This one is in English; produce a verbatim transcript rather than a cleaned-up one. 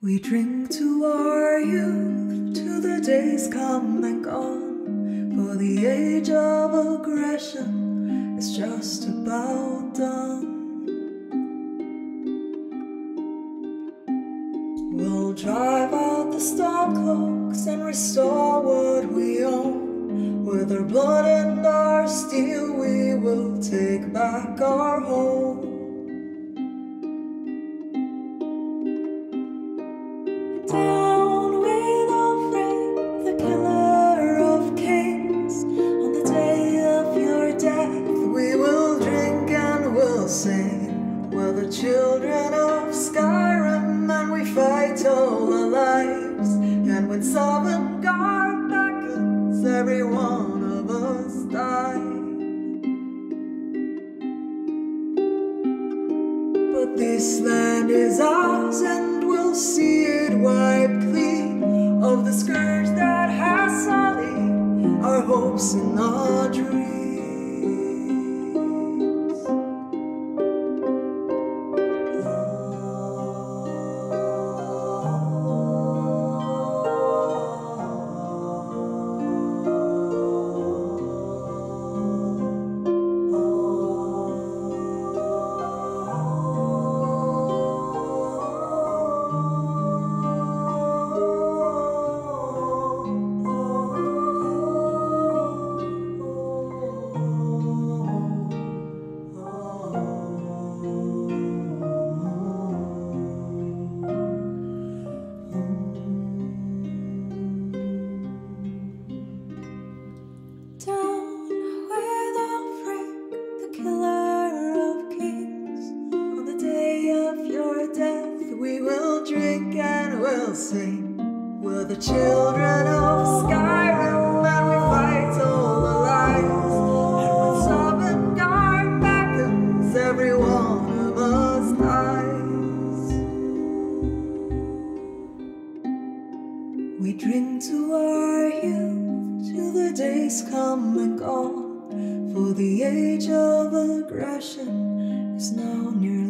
We drink to our youth, to the days come and gone, for the age of aggression is just about done. We'll drive out the storm cloaks and restore what we own. With our blood and our steel we will take back our home. Down with Alfred, the killer of kings. On the day of your death we will drink and we'll sing. We're the children of Skyrim and we fight all our lives. And when Sovngarde beckons, every one of us dies. But this land is ours and we'll see it wiped clean of the scourge that has sullied our hopes and our dreams. We will drink and we'll sing. We're the children of Skyrim and we fight all our lives. And when Sovngarde beckons, every one of us dies. We drink to our youth, till the days come and gone, for the age of aggression is now near.